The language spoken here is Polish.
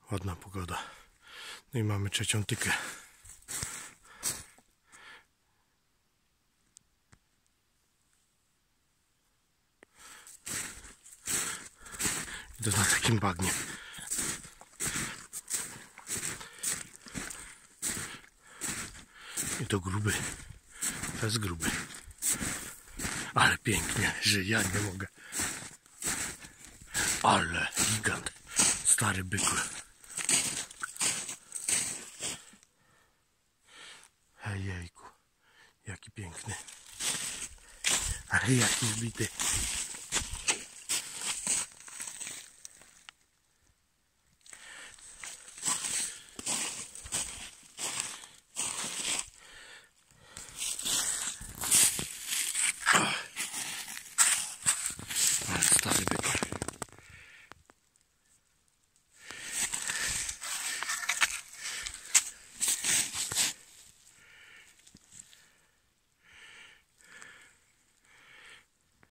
Ładna pogoda. No i mamy trzecią tykę. I to na takim bagnie. I to gruby. To jest gruby. Ale pięknie, że ja nie mogę. Ale gigant. Stary bykły. Ejejku. Jaki piękny. Ale jaki zbity.